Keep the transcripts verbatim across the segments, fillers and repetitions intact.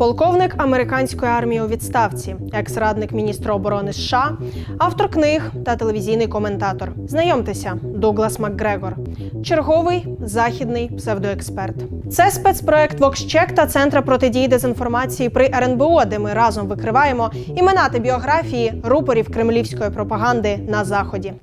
полковник американської армії у відставці, екс-радник міністра оборони США, автор книг та телевізійний коментатор. Знайомтеся, Дуглас Макгрегор. Черговий західний псевдоексперт. Це спецпроект VoxCheck та Центра протидії дезінформації при ер ен бе о, де ми разом викриваємо імена та біографії рупорів кремлівської пропаганди на Заході.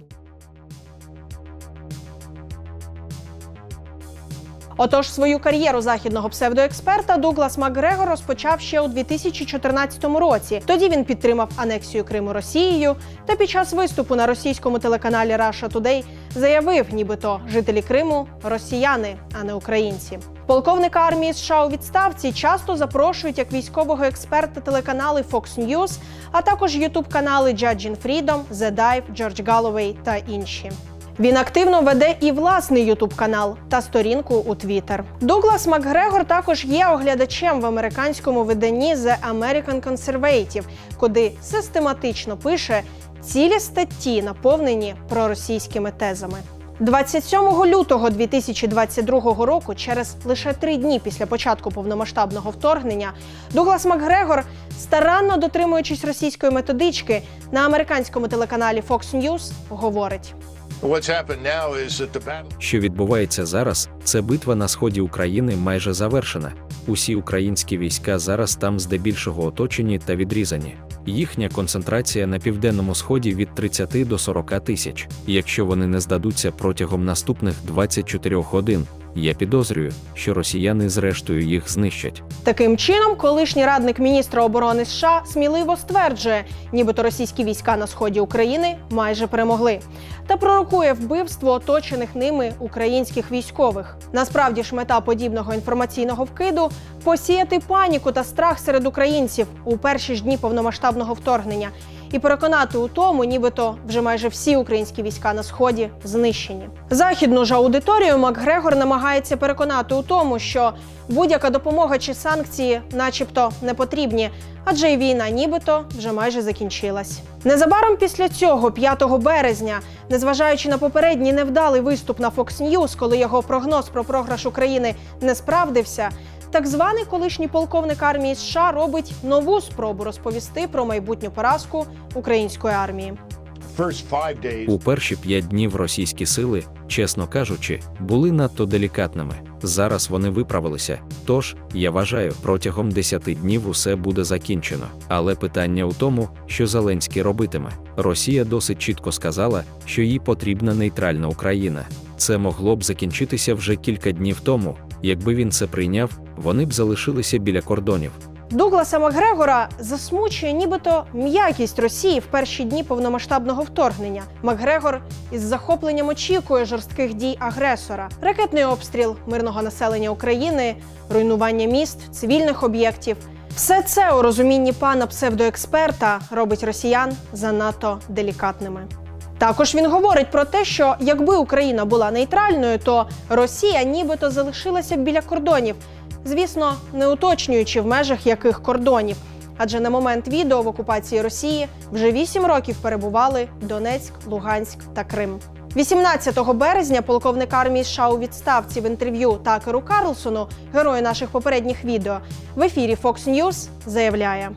Отож, свою кар'єру західного псевдоексперта Дуглас Макгрегор розпочав ще у дві тисячі чотирнадцятому році. Тоді він підтримав анексію Криму Росією та під час виступу на російському телеканалі Russia Today заявив, нібито жителі Криму – росіяни, а не українці. Полковника армії США у відставці часто запрошують як військового експерта телеканали Fox News, а також ютуб-канали Judging Freedom, The Dive, Джордж Галловей та інші. Він активно веде і власний ютуб-канал та сторінку у Твіттер. Дуглас Макгрегор також є оглядачем в американському виданні The American Conservative, куди систематично пише цілі статті, наповнені проросійськими тезами. двадцять сьомого лютого дві тисячі двадцять другого року, через лише три дні після початку повномасштабного вторгнення, Дуглас Макгрегор, старанно дотримуючись російської методички, на американському телеканалі Fox News говорить: Що відбувається зараз, це битва на сході України майже завершена. Усі українські війська зараз там здебільшого оточені та відрізані. Їхня концентрація на південному сході від тридцяти до сорока тисяч. Якщо вони не здадуться протягом наступних двадцяти чотирьох годин, я підозрюю, що росіяни зрештою їх знищать. Таким чином, колишній радник міністра оборони США сміливо стверджує, нібито російські війська на сході України майже перемогли, та пророкує вбивство оточених ними українських військових. Насправді ж мета подібного інформаційного вкиду – посіяти паніку та страх серед українців у перші ж дні повномасштабного вторгнення і переконати у тому, нібито вже майже всі українські війська на сході знищені. Західну ж аудиторію Макгрегор намагається переконати у тому, що будь-яка допомога чи санкції начебто не потрібні, адже й війна нібито вже майже закінчилась. Незабаром після цього, п'ятого березня, незважаючи на попередній невдалий виступ на Fox News, коли його прогноз про програш України не справдився, так званий колишній полковник армії США робить нову спробу розповісти про майбутню поразку української армії. У перші п'ять днів російські сили, чесно кажучи, були надто делікатними. Зараз вони виправилися. Тож, я вважаю, протягом десяти днів усе буде закінчено. Але питання у тому, що Зеленський робитиме. Росія досить чітко сказала, що їй потрібна нейтральна Україна. Це могло б закінчитися вже кілька днів тому. Якби він це прийняв, вони б залишилися біля кордонів. Дугласа Макгрегора засмучує нібито м'якість Росії в перші дні повномасштабного вторгнення. Макгрегор із захопленням очікує жорстких дій агресора. Ракетний обстріл мирного населення України, руйнування міст, цивільних об'єктів. Все це у розумінні пана псевдоексперта робить росіян занадто делікатними. Також він говорить про те, що якби Україна була нейтральною, то Росія нібито залишилася б біля кордонів, звісно, не уточнюючи в межах яких кордонів, адже на момент відео в окупації Росії вже вісім років перебували Донецьк, Луганськ та Крим. вісімнадцятого березня полковник армії США у відставці в інтерв'ю Такеру Карлсону, герою наших попередніх відео, в ефірі Fox News заявляє: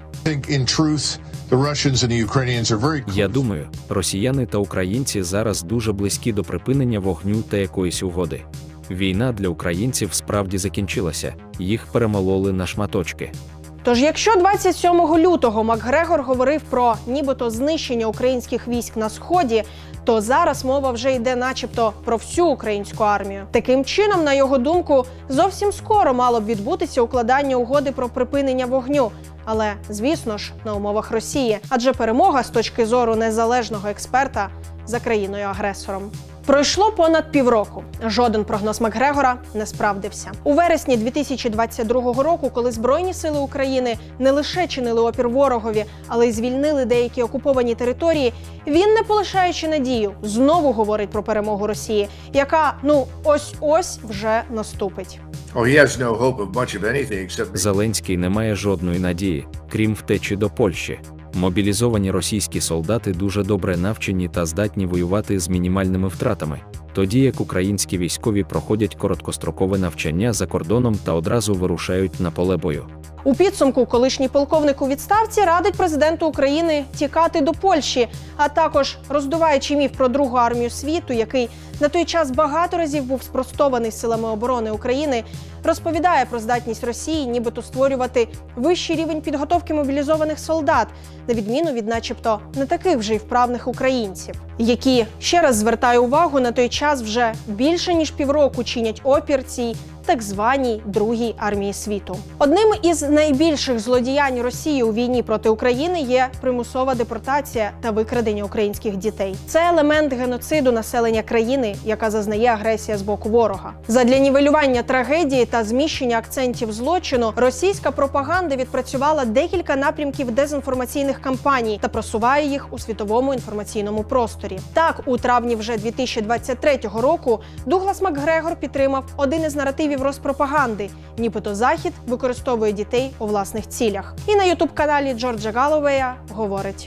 Я думаю, росіяни та українці зараз дуже близькі до припинення вогню та якоїсь угоди. Війна для українців справді закінчилася, їх перемололи на шматочки. Тож якщо двадцять сьомого лютого Макгрегор говорив про нібито знищення українських військ на Сході, то зараз мова вже йде начебто про всю українську армію. Таким чином, на його думку, зовсім скоро мало б відбутися укладання угоди про припинення вогню. Але, звісно ж, на умовах Росії, адже перемога з точки зору незалежного експерта за країною-агресором. Пройшло понад півроку. Жоден прогноз Макгрегора не справдився. У вересні дві тисячі двадцять другого року, коли Збройні сили України не лише чинили опір ворогові, але й звільнили деякі окуповані території, він, не полишаючи надію, знову говорить про перемогу Росії, яка, ну, ось-ось вже наступить. Зеленський не має жодної надії, крім втечі до Польщі. Мобілізовані російські солдати дуже добре навчені та здатні воювати з мінімальними втратами, тоді як українські військові проходять короткострокове навчання за кордоном та одразу вирушають на поле бою. У підсумку колишній полковник у відставці радить президенту України тікати до Польщі, а також, роздуваючи міф про Другу армію світу, який на той час багато разів був спростований силами оборони України, розповідає про здатність Росії нібито створювати вищий рівень підготовки мобілізованих солдат, на відміну від начебто не таких вже й вправних українців, які, ще раз звертаю увагу, на той час вже більше ніж півроку чинять опір цій так званій Другій армії світу. Одним із найбільших злодіянь Росії у війні проти України є примусова депортація та викрадення українських дітей. Це елемент геноциду населення країни, яка зазнає агресія з боку ворога. Задля нівелювання трагедії та зміщення акцентів злочину російська пропаганда відпрацювала декілька напрямків дезінформаційних кампаній та просуває їх у світовому інформаційному просторі. Так, у травні вже дві тисячі двадцять третього року Дуглас Макгрегор підтримав один із наративів розпропаганди, нібито Захід використовує дітей у власних цілях. І на ютуб-каналі Джорджа Галловея говорить: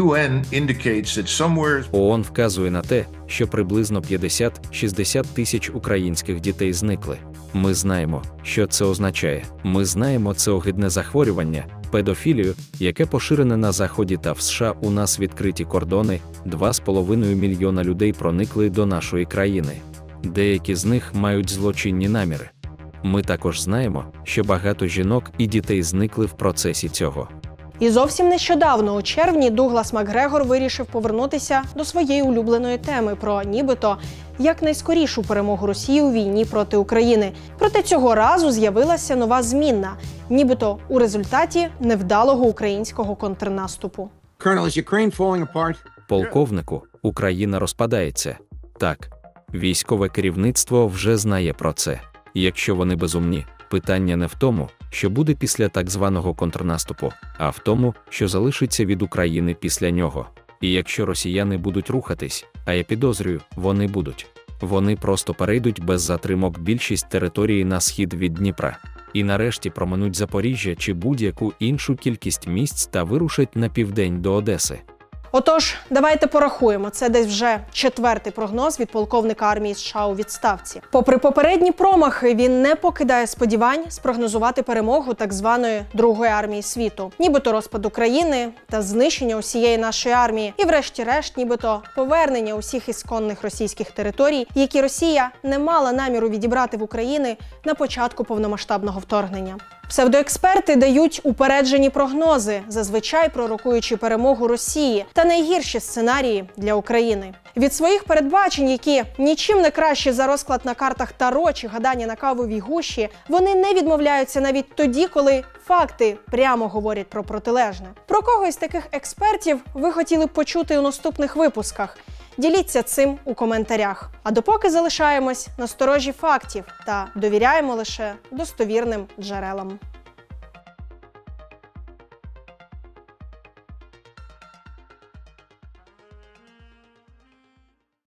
ООН вказує на те, що приблизно п'ятдесят-шістдесят тисяч українських дітей зникли. Ми знаємо, що це означає. Ми знаємо це огидне захворювання, педофілію, яке поширене на Заході та в США. У нас відкриті кордони, два з половиною мільйона людей проникли до нашої країни. Деякі з них мають злочинні наміри. Ми також знаємо, що багато жінок і дітей зникли в процесі цього. І зовсім нещодавно, у червні, Дуглас Макгрегор вирішив повернутися до своєї улюбленої теми про нібито якнайскорішу перемогу Росії у війні проти України. Проте цього разу з'явилася нова змінна, нібито у результаті невдалого українського контрнаступу. Полковнику, Україна розпадається. Так, військове керівництво вже знає про це. Якщо вони безумні, питання не в тому, що буде після так званого контрнаступу, а в тому, що залишиться від України після нього. І якщо росіяни будуть рухатись, а я підозрюю, вони будуть, вони просто перейдуть без затримок більшість території на схід від Дніпра. І нарешті проминуть Запоріжжя чи будь-яку іншу кількість місць та вирушать на південь до Одеси. Отож, давайте порахуємо. Це десь вже четвертий прогноз від полковника армії США у відставці. Попри попередні промахи, він не покидає сподівань спрогнозувати перемогу так званої Другої армії світу. Нібито розпад України та знищення усієї нашої армії. І врешті-решт, нібито повернення усіх ісконних російських територій, які Росія не мала наміру відібрати в Україні на початку повномасштабного вторгнення. Псевдоексперти дають упереджені прогнози, зазвичай пророкуючи перемогу Росії та найгірші сценарії для України. Від своїх передбачень, які нічим не кращі за розклад на картах Таро чи гадання на кавовій гущі, вони не відмовляються навіть тоді, коли факти прямо говорять про протилежне. Про кого із таких експертів ви хотіли б почути у наступних випусках? Діліться цим у коментарях. А допоки залишаємось на сторожі фактів та довіряємо лише достовірним джерелам.